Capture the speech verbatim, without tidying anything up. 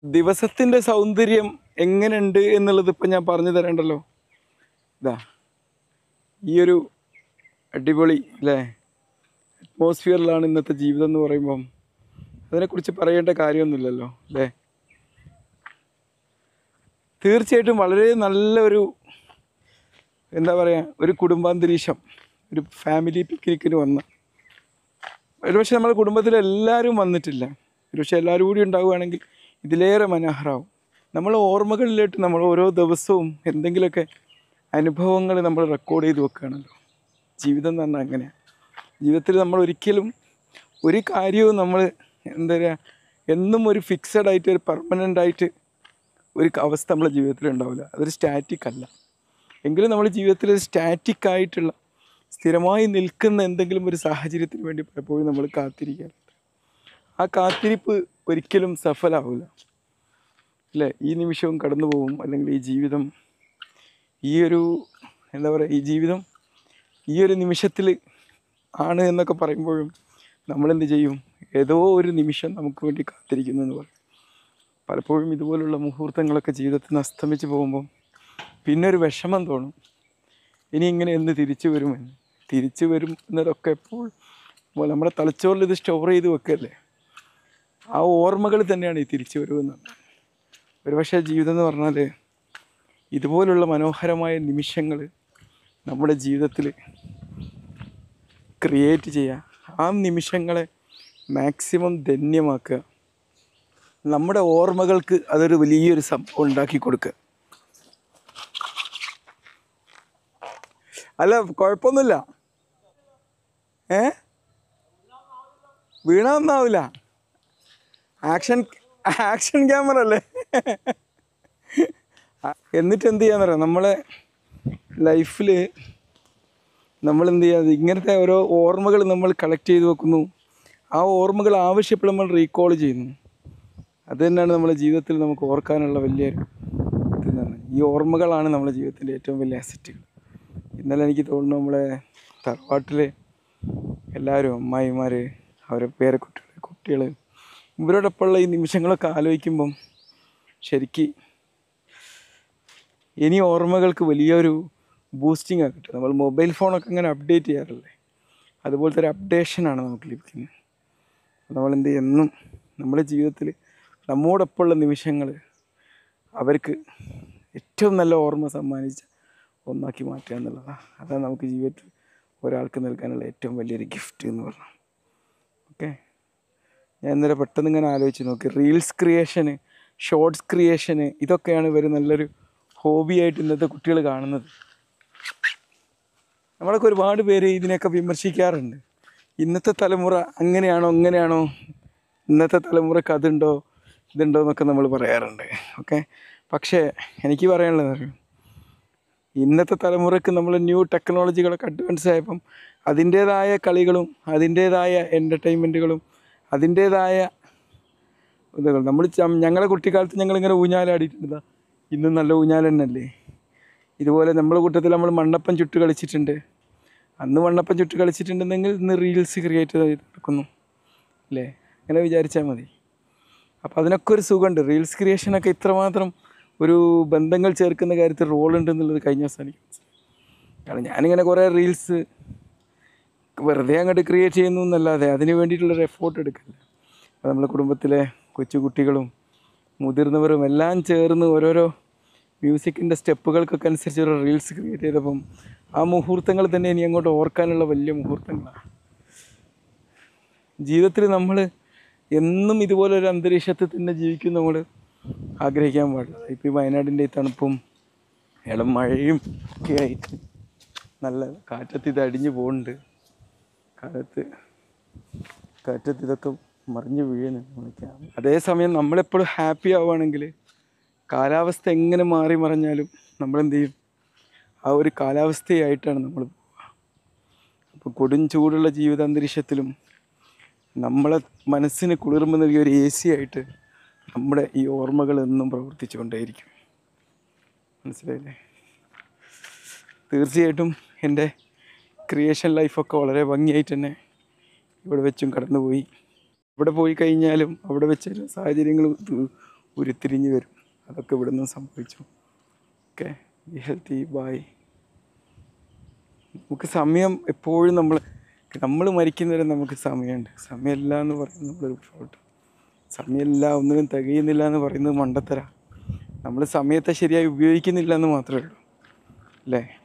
ദിവസത്തിൻ്റെ സൗന്ദര്യം എങ്ങനെയുണ്ട് എന്നുള്ളത് ഇപ്പം ഞാൻ പറഞ്ഞു തരേണ്ടല്ലോ. ഇതാ ഈ ഒരു അടിപൊളി അല്ലേ അറ്റ്മോസ്ഫിയറിലാണ് ഇന്നത്തെ ജീവിതം എന്ന് പറയുമ്പം അതിനെക്കുറിച്ച് പറയേണ്ട കാര്യമൊന്നുമില്ലല്ലോ അല്ലേ. തീർച്ചയായിട്ടും വളരെ നല്ലൊരു എന്താ പറയുക ഒരു കുടുംബാന്തരീക്ഷം, ഒരു ഫാമിലി പിക്നിക്കിന് വന്ന ഒരുപക്ഷെ നമ്മുടെ കുടുംബത്തിലെല്ലാവരും വന്നിട്ടില്ല. ഒരുപക്ഷെ എല്ലാവരും കൂടി ഉണ്ടാവുകയാണെങ്കിൽ ഇതിലേറെ മനോഹരമാവും. നമ്മൾ ഓർമ്മകളിലായിട്ട് നമ്മൾ ഓരോ ദിവസവും എന്തെങ്കിലുമൊക്കെ അനുഭവങ്ങൾ നമ്മൾ റെക്കോർഡ് ചെയ്ത് വെക്കുകയാണല്ലോ. ജീവിതം എന്ന് പറഞ്ഞാൽ അങ്ങനെയാണ്. ജീവിതത്തിൽ നമ്മൾ ഒരിക്കലും ഒരു കാര്യവും നമ്മൾ എന്താ പറയുക എന്നും ഒരു ഫിക്സഡ് ആയിട്ട് ഒരു പെർമനൻ്റ് ആയിട്ട് ഒരു അവസ്ഥ നമ്മളെ ജീവിതത്തിൽ ഉണ്ടാവില്ല. അതൊരു സ്റ്റാറ്റിക് അല്ല. എങ്കിലും നമ്മൾ ജീവിതത്തിൽ ഒരു സ്റ്റാറ്റിക് ആയിട്ടുള്ള സ്ഥിരമായി നിൽക്കുന്ന എന്തെങ്കിലും ഒരു സാഹചര്യത്തിന് വേണ്ടി പലപ്പോഴും നമ്മൾ കാത്തിരിക്കാറുണ്ട്. ആ കാത്തിരിപ്പ് ഒരിക്കലും സഫലമാവില്ല അല്ലേ. ഈ നിമിഷവും കടന്നു പോകും, അല്ലെങ്കിൽ ഈ ജീവിതം ഈ ഒരു എന്താ പറയുക ഈ ജീവിതം ഈ ഒരു നിമിഷത്തിൽ ആണ് എന്നൊക്കെ പറയുമ്പോഴും നമ്മളെന്ത് ചെയ്യും, ഏതോ ഒരു നിമിഷം നമുക്ക് വേണ്ടി കാത്തിരിക്കുന്നു എന്ന് പറയും. പലപ്പോഴും ഇതുപോലുള്ള മുഹൂർത്തങ്ങളൊക്കെ ജീവിതത്തിൽ നിന്ന് അസ്തമിച്ച് പോകുമ്പം പിന്നെ ഒരു വിഷമം തോന്നും, ഇനി ഇങ്ങനെ എന്ന് തിരിച്ചു വരുമെന്ന്. തിരിച്ചു വരും എന്നതൊക്കെ എപ്പോൾ നമ്മുടെ തലച്ചോറിൽ ഇത് സ്റ്റോർ ചെയ്ത് വെക്കല്ലേ. ആ ഓർമ്മകൾ തന്നെയാണ് ഈ തിരിച്ചു വരുമെന്നത്. ഒരുപക്ഷെ ജീവിതം എന്ന് പറഞ്ഞാൽ ഇതുപോലുള്ള മനോഹരമായ നിമിഷങ്ങൾ നമ്മുടെ ജീവിതത്തിൽ ക്രിയേറ്റ് ചെയ്യുക, ആ നിമിഷങ്ങളെ മാക്സിമം ധന്യമാക്കുക, നമ്മുടെ ഓർമ്മകൾക്ക് അതൊരു വലിയൊരു സംഭവം ഉണ്ടാക്കി കൊടുക്കുക. അല്ല കുഴപ്പമൊന്നുമില്ല, ഏ വീണൊന്നാവില്ല. ആക്ഷൻ ആക്ഷൻ ക്യാമറ അല്ലേ. എന്നിട്ട് എന്ത് ചെയ്യാന്ന് പറയാം, നമ്മളെ ലൈഫിൽ നമ്മളെന്ത് ചെയ്യാതെ ഇങ്ങനത്തെ ഓരോ ഓർമ്മകൾ നമ്മൾ കളക്ട് ചെയ്ത് വെക്കുന്നു. ആ ഓർമ്മകൾ ആവശ്യപ്പോൾ നമ്മൾ റീകോൾ ചെയ്യുന്നു. അത് തന്നെയാണ് നമ്മുടെ ജീവിതത്തിൽ നമുക്ക് ഓർക്കാനുള്ള വലിയൊരു ഇതെന്നാണ്. ഈ ഓർമ്മകളാണ് നമ്മുടെ ജീവിതത്തിൻ്റെ ഏറ്റവും വലിയ അസറ്റുകൾ. ഇന്നലെ എനിക്ക് തോന്നുന്നു നമ്മളെ തറവാട്ടിൽ എല്ലാവരും അമ്മായിമാർ, അവരെ പേരക്കുട്ടികൾ, കുട്ടികൾ, ഇവരോടൊപ്പമുള്ള ഈ നിമിഷങ്ങളൊക്കെ ആലോചിക്കുമ്പം ശരിക്ക് ഇനി ഓർമ്മകൾക്ക് വലിയൊരു ബൂസ്റ്റിംഗ് ആണ് കിട്ടുക. നമ്മൾ മൊബൈൽ ഫോണൊക്കെ ഇങ്ങനെ അപ്ഡേറ്റ് ചെയ്യാറില്ലേ, അതുപോലത്തെ ഒരു അപ്ഡേഷനാണ് നമുക്ക് ലഭിക്കുന്നത്. നമ്മളെന്ത് എന്നും നമ്മുടെ ജീവിതത്തിൽ നമ്മോടൊപ്പമുള്ള നിമിഷങ്ങൾ അവർക്ക് ഏറ്റവും നല്ല ഓർമ്മ സമ്മാനിച്ച ഒന്നാക്കി മാറ്റുക എന്നുള്ളതാണ്. അതാണ് നമുക്ക് ജീവിതത്തിൽ ഒരാൾക്ക് നൽകാനുള്ള ഏറ്റവും വലിയൊരു ഗിഫ്റ്റ് എന്ന് പറഞ്ഞാൽ. ഓക്കെ, ഞാൻ ഇന്നലെ പെട്ടെന്ന് ഇങ്ങനെ ആലോചിച്ച് നോക്കി, റീൽസ് ക്രിയേഷന്, ഷോർട്സ് ക്രിയേഷന്, ഇതൊക്കെയാണ് ഇവർ നല്ലൊരു ഹോബിയായിട്ട് ഇന്നത്തെ കുട്ടികൾ കാണുന്നത്. നമ്മളൊക്കെ ഒരുപാട് പേര് ഇതിനെയൊക്കെ വിമർശിക്കാറുണ്ട്. ഇന്നത്തെ തലമുറ അങ്ങനെയാണോ ഇങ്ങനെയാണോ, ഇന്നത്തെ തലമുറക്ക് അതുണ്ടോ ഇതുണ്ടോ എന്നൊക്കെ നമ്മൾ പറയാറുണ്ട്. ഓക്കെ, പക്ഷേ എനിക്ക് പറയാനുള്ളത് അറിയാം, ഇന്നത്തെ തലമുറക്ക് നമ്മൾ ന്യൂ ടെക്നോളജികളൊക്കെ അഡ്വാൻസ് ആയപ്പം അതിൻ്റേതായ കളികളും അതിൻ്റേതായ എൻ്റർടൈൻമെൻറ്റുകളും അതിൻ്റേതായ ഇതുകൾ. നമ്മൾ ഞങ്ങളുടെ കുട്ടിക്കാലത്ത് ഞങ്ങളിങ്ങനെ ഊഞ്ഞാലാടിയിട്ടുണ്ട്, ഇന്നും നല്ല ഊഞ്ഞാൽ തന്നെയല്ലേ. ഇതുപോലെ നമ്മുടെ കൂട്ടത്തിൽ നമ്മൾ മണ്ണപ്പം ചുട്ട് കളിച്ചിട്ടുണ്ട്. അന്ന് മണ്ണപ്പം ചുട്ട് കളിച്ചിട്ടുണ്ടെങ്കിൽ ഇന്ന് റീൽസ് ക്രിയേറ്റ് ചെയ്ത് നടക്കുന്നു അല്ലേ. അങ്ങനെ വിചാരിച്ചാൽ മതി. അപ്പോൾ അതിനൊക്കെ ഒരു സുഖമുണ്ട്. റീൽസ് ക്രിയേഷനൊക്കെ ഇത്രമാത്രം ഒരു ബന്ധങ്ങൾ ചേർക്കുന്ന കാര്യത്തിൽ റോളുണ്ട് എന്നുള്ളത് കഴിഞ്ഞ ദിവസം എനിക്ക് മനസ്സിലായി. കാരണം ഞാനിങ്ങനെ കുറേ റീൽസ് വെറുതെ അങ്ങോട്ട് ക്രിയേറ്റ് ചെയ്യുന്നു എന്നല്ലാതെ അതിന് വേണ്ടിയിട്ടുള്ളൊരു എഫോർട്ട് എടുക്കില്ല. അപ്പോൾ നമ്മളെ കുടുംബത്തിലെ കൊച്ചു കുട്ടികളും മുതിർന്നവരും എല്ലാം ചേർന്ന് ഓരോരോ മ്യൂസിക്കിൻ്റെ സ്റ്റെപ്പുകൾക്കൊക്കെ അനുസരിച്ച് ഒരു റീൽസ് ക്രിയേറ്റ് ചെയ്തപ്പം ആ മുഹൂർത്തങ്ങൾ തന്നെ ഇനി അങ്ങോട്ട് ഓർക്കാനുള്ള വലിയ മുഹൂർത്തങ്ങളാണ്. ജീവിതത്തിൽ നമ്മൾ എന്നും ഇതുപോലൊരു അന്തരീക്ഷത്തിൽ തന്നെ ജീവിക്കും നമ്മൾ ആഗ്രഹിക്കാൻ പാടില്ല. ഇപ്പോൾ ഈ വയനാടിൻ്റെ ഈ തണുപ്പും ഇളം മഴയും ഒക്കെ ആയിട്ട് നല്ല കാറ്റത്ത് ഇത് അടിഞ്ഞു പോകുന്നുണ്ട്. കാലത്ത് കാറ്റത്ത് ഇതൊക്കെ മറിഞ്ഞു വീഴുന്നു. അതേസമയം നമ്മളെപ്പോഴും ഹാപ്പി ആവുകയാണെങ്കിൽ കാലാവസ്ഥ എങ്ങനെ മാറി മറിഞ്ഞാലും നമ്മളെന്ത് ചെയ്യും, ആ ഒരു കാലാവസ്ഥയായിട്ടാണ് നമ്മൾ പോവുക. അപ്പോൾ കൊടും ചൂടുള്ള ജീവിതാന്തരീക്ഷത്തിലും നമ്മളെ മനസ്സിന് കുളിർമ നൽകിയ ഒരു എ സി ആയിട്ട് നമ്മുടെ ഈ ഓർമ്മകൾ എന്നും പ്രവർത്തിച്ചു കൊണ്ടേയിരിക്കും. മനസ്സിലായില്ലേ? തീർച്ചയായിട്ടും എൻ്റെ ക്രിയേഷൻ ലൈഫൊക്കെ വളരെ ഭംഗിയായിട്ട് തന്നെ ഇവിടെ വെച്ചും കടന്നുപോയി. ഇവിടെ പോയി കഴിഞ്ഞാലും അവിടെ വെച്ച സാഹചര്യങ്ങൾ ഉരുത്തിരിഞ്ഞ് വരും. അതൊക്കെ ഇവിടെ നിന്ന് സംഭവിച്ചു. Okay, be healthy, bye. നമുക്ക് സമയം എപ്പോഴും നമ്മൾ നമ്മൾ മരിക്കുന്നവരെ നമുക്ക് സമയമുണ്ട്. സമയമില്ല എന്ന് പറയുന്നത് നമ്മളൊരു ഫ്രോട്ട്. സമയമില്ല, ഒന്നിനും തികയുന്നില്ല എന്ന് പറയുന്നത് മണ്ടത്തര. നമ്മൾ സമയത്തെ ശരിയായി ഉപയോഗിക്കുന്നില്ല എന്ന് മാത്രമേ ഉള്ളൂ, അല്ലേ?